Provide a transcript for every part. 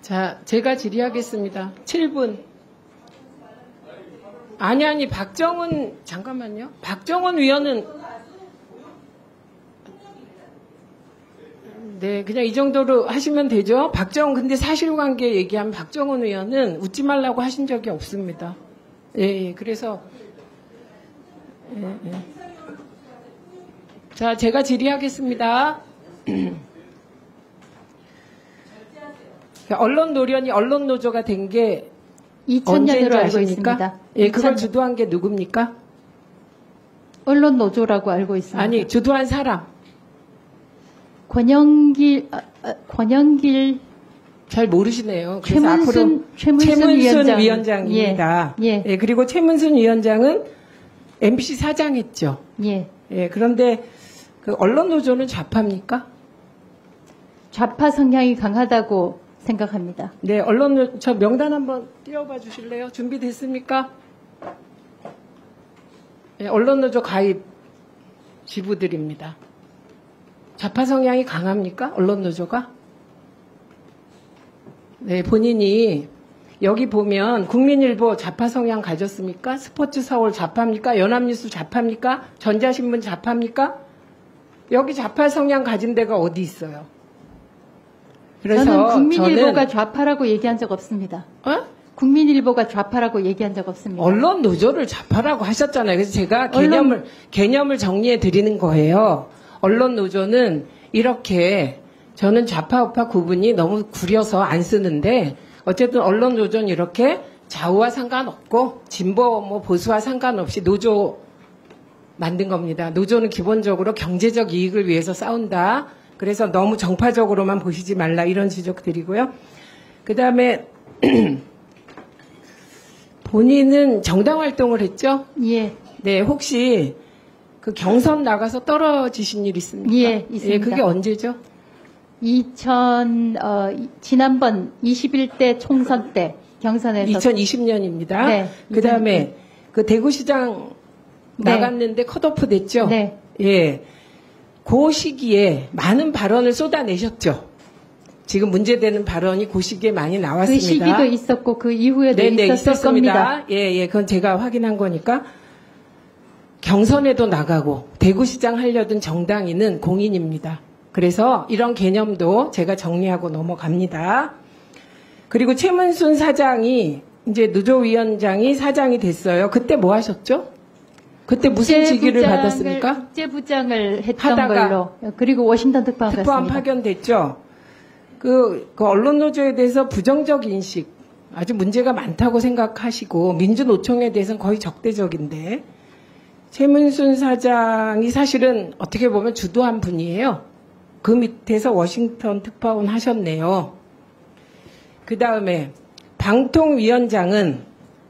자, 제가 질의하겠습니다. 7분. 아니, 박정은, 잠깐만요. 박정은 위원은, 네, 그냥 이 정도로 하시면 되죠. 근데 사실관계 얘기하면 박정은 의원은 웃지 말라고 하신 적이 없습니다. 예, 그래서, 예. 자, 제가 질의하겠습니다. 언론 노련이 언론 노조가 된 게 2000년으로 알고 있습니다. 예, 그걸 주도한 게 누굽니까? 언론 노조라고 알고 있습니다. 아니, 주도한 사람. 권영길 잘 모르시네요. 그래서 앞으로 최문순 위원장입니다. 예. 예, 그리고 최문순 위원장은 MBC 사장했죠. 예. 예, 그런데 그 언론 노조는 좌파입니까? 좌파 성향이 강하다고 생각합니다. 네, 저 명단 한번 띄워봐 주실래요? 준비됐습니까? 네, 언론노조 가입 지부들입니다. 좌파 성향이 강합니까? 언론노조가? 네, 본인이 여기 보면 국민일보 좌파 성향 가졌습니까? 스포츠 서울 좌파입니까? 연합뉴스 좌파입니까? 전자신문 좌파입니까? 여기 좌파 성향 가진 데가 어디 있어요? 그래서 저는 국민일보가 좌파라고 얘기한 적 없습니다. 국민일보가 좌파라고 얘기한 적 없습니다. 언론 노조를 좌파라고 하셨잖아요. 그래서 제가 개념을 정리해 드리는 거예요. 언론 노조는 이렇게 저는 좌파 우파 구분이 너무 구려서 안 쓰는데 어쨌든 언론 노조는 이렇게 좌우와 상관없고 진보 보수와 상관없이 노조 만든 겁니다. 노조는 기본적으로 경제적 이익을 위해서 싸운다. 그래서 너무 정파적으로만 보시지 말라 이런 지적 드리고요. 그다음에 본인은 정당 활동을 했죠? 예. 네, 혹시 그 경선 나가서 떨어지신 일 있습니까? 예, 있습니다. 예, 그게 언제죠? 지난번 21대 총선 때 경선에서 2020년입니다. 네. 그다음에 그 대구시장 나갔는데 컷오프 됐죠? 네. 예. 그 시기에 많은 발언을 쏟아내셨죠. 지금 문제되는 발언이 그 시기에 많이 나왔습니다. 그 시기도 있었고 그 이후에도 있었을 겁니다. 예, 그건 제가 확인한 거니까. 경선에도 나가고 대구시장 하려던 정당인은 공인입니다. 그래서 이런 개념도 제가 정리하고 넘어갑니다. 그리고 최문순 사장이 이제 노조위원장이 사장이 됐어요. 그때 뭐 하셨죠? 그때 무슨 직위를 받았습니까? 국제부장을 했던 걸로. 그리고 워싱턴 특파원 갔습니다. 파견됐죠. 그 언론노조에 대해서 부정적 인식, 아주 문제가 많다고 생각하시고 민주노총에 대해서는 거의 적대적인데 최문순 사장이 사실은 어떻게 보면 주도한 분이에요. 그 밑에서 워싱턴 특파원 하셨네요. 그 다음에 방통위원장은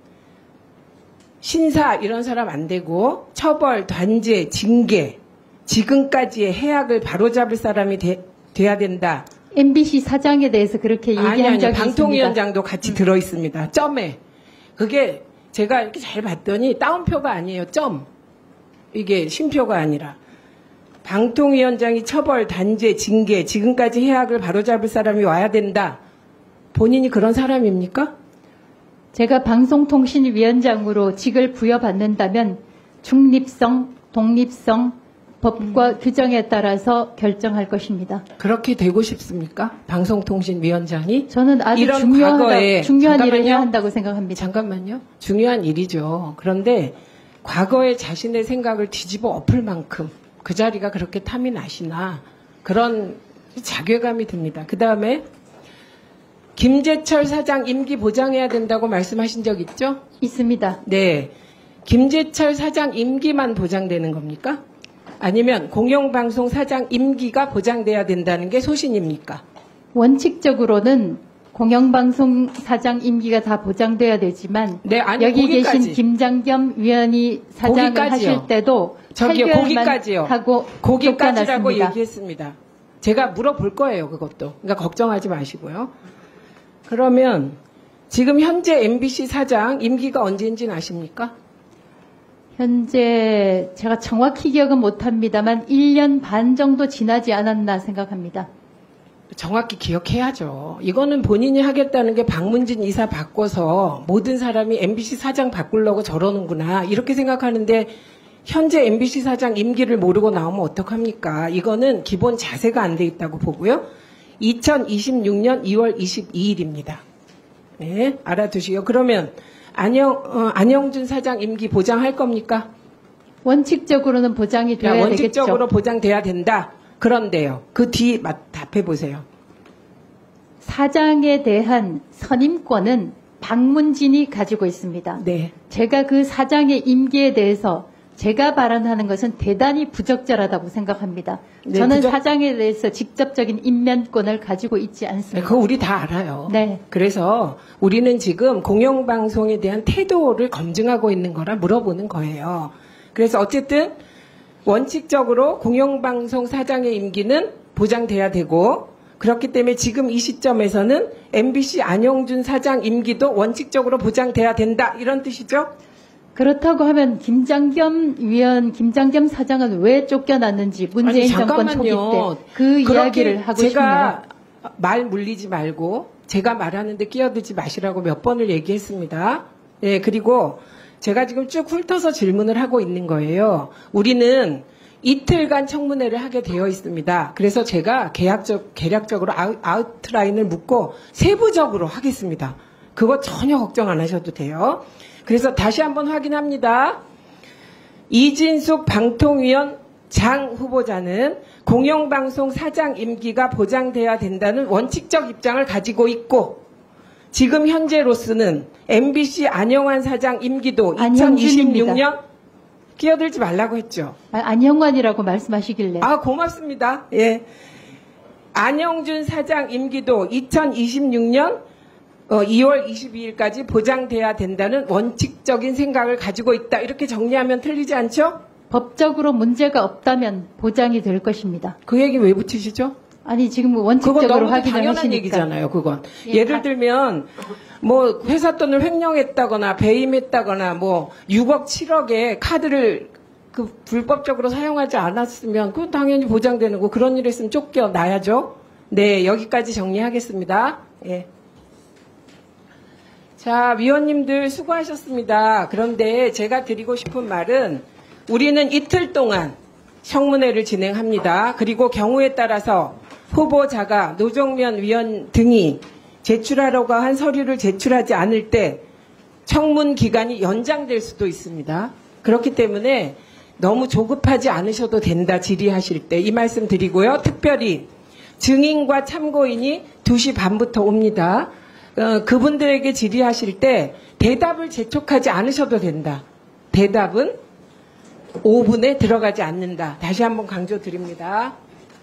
신사 이런 사람 안 되고 처벌, 단죄, 징계, 지금까지의 해악을 바로잡을 사람이 돼야 된다. MBC 사장에 대해서 그렇게 얘기한 적이 있습니다. 방통위원장도 같이 들어있습니다. 점에. 그게 제가 이렇게 잘 봤더니 따옴표가 아니에요. 점. 이게 쉼표가 아니라. 방통위원장이 처벌, 단죄, 징계, 지금까지 해악을 바로잡을 사람이 와야 된다. 본인이 그런 사람입니까? 제가 방송통신위원장으로 직을 부여받는다면 중립성, 독립성, 법과 규정에 따라서 결정할 것입니다. 그렇게 되고 싶습니까? 방송통신위원장이? 저는 아주 중요한 일을 해야 한다고 생각합니다. 잠깐만요. 중요한 일이죠. 그런데 과거에 자신의 생각을 뒤집어 엎을 만큼 그 자리가 그렇게 탐이 나시나 그런 자괴감이 듭니다. 그 다음에 김재철 사장 임기 보장해야 된다고 말씀하신 적 있죠? 있습니다. 네. 김재철 사장 임기만 보장되는 겁니까? 아니면 공영방송 사장 임기가 보장돼야 된다는 게 소신입니까? 원칙적으로는 공영방송 사장 임기가 다 보장돼야 되지만 네, 아니, 여기 거기까지. 계신 김장겸 위원이 사장을 거기까지요. 하실 때도 저기요, 8개월만 거기까지요. 하고 거기까지라고 쫓겨났습니다. 얘기했습니다. 제가 물어볼 거예요, 그것도. 그러니까 걱정하지 마시고요. 그러면 지금 현재 MBC 사장 임기가 언제인지는 아십니까? 현재 제가 정확히 기억은 못합니다만 1년 반 정도 지나지 않았나 생각합니다. 정확히 기억해야죠. 이거는 본인이 하겠다는 게 박문진 이사 바꿔서 모든 사람이 MBC 사장 바꾸려고 저러는구나 이렇게 생각하는데 현재 MBC 사장 임기를 모르고 나오면 어떡합니까? 이거는 기본 자세가 안 돼 있다고 보고요. 2026년 2월 22일입니다. 네, 알아두시고요. 그러면 안영준 사장 임기 보장할 겁니까? 원칙적으로는 보장이 돼야 되겠죠. 원칙적으로 보장돼야 된다. 그런데요. 그 뒤 답해 보세요. 사장에 대한 선임권은 박문진이 가지고 있습니다. 네. 제가 그 사장의 임기에 대해서 제가 발언하는 것은 대단히 부적절하다고 생각합니다. 네, 저는 사장에 대해서 직접적인 임면권을 가지고 있지 않습니다. 네, 그거 우리 다 알아요. 네. 그래서 우리는 지금 공영방송에 대한 태도를 검증하고 있는 거라 물어보는 거예요. 그래서 어쨌든 원칙적으로 공영방송 사장의 임기는 보장돼야 되고 그렇기 때문에 지금 이 시점에서는 MBC 안영준 사장 임기도 원칙적으로 보장돼야 된다 이런 뜻이죠? 그렇다고 하면 김장겸 사장은 왜 쫓겨났는지 문재인 정권 초기 때 그 이야기를 하고 싶네요. 제가 말 물리지 말고 제가 말하는데 끼어들지 마시라고 몇 번을 얘기했습니다. 예, 그리고 제가 지금 쭉 훑어서 질문을 하고 있는 거예요. 우리는 이틀간 청문회를 하게 되어 있습니다. 그래서 제가 계략적으로 아웃라인을 묻고 세부적으로 하겠습니다. 그거 전혀 걱정 안 하셔도 돼요. 그래서 다시 한번 확인합니다. 이진숙 방통위원 장 후보자는 공영방송 사장 임기가 보장돼야 된다는 원칙적 입장을 가지고 있고 지금 현재로서는 MBC 안영환 사장 임기도 2026년 끼어들지 말라고 했죠. 안영환이라고 말씀하시길래. 고맙습니다. 예. 안영준 사장 임기도 2026년 2월 22일까지 보장돼야 된다는 원칙적인 생각을 가지고 있다. 이렇게 정리하면 틀리지 않죠? 법적으로 문제가 없다면 보장이 될 것입니다. 그 얘기 왜 붙이시죠? 아니 지금 원칙적으로 그건 너무 확인을 당연한 하시니까. 얘기잖아요. 그건 예를 들면 뭐 회사 돈을 횡령했다거나 배임했다거나 뭐 6억 7억의 카드를 그 불법적으로 사용하지 않았으면 그건 당연히 보장되는 거. 그런 일 했으면 쫓겨나야죠. 네, 여기까지 정리하겠습니다. 예. 자, 위원님들 수고하셨습니다. 그런데 제가 드리고 싶은 말은 우리는 이틀 동안 청문회를 진행합니다. 그리고 경우에 따라서 후보자가 노정면 위원 등이 제출하려고 한 서류를 제출하지 않을 때 청문 기간이 연장될 수도 있습니다. 그렇기 때문에 너무 조급하지 않으셔도 된다, 질의하실 때. 이 말씀 드리고요. 특별히 증인과 참고인이 2시 반부터 옵니다. 그분들에게 질의하실 때 대답을 재촉하지 않으셔도 된다. 대답은 5분에 들어가지 않는다. 다시 한번 강조드립니다.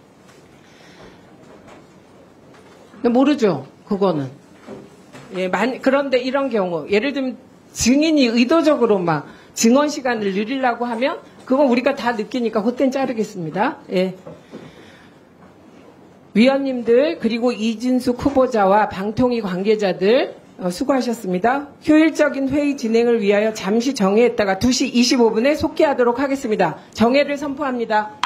모르죠, 그거는. 예, 그런데 이런 경우, 예를 들면 증인이 의도적으로 막 증언 시간을 늘리려고 하면 그건 우리가 다 느끼니까 그땐 자르겠습니다. 예. 위원님들 그리고 이진숙 후보자와 방통위 관계자들 수고하셨습니다. 효율적인 회의 진행을 위하여 잠시 정회했다가 2시 25분에 속기하도록 하겠습니다. 정회를 선포합니다.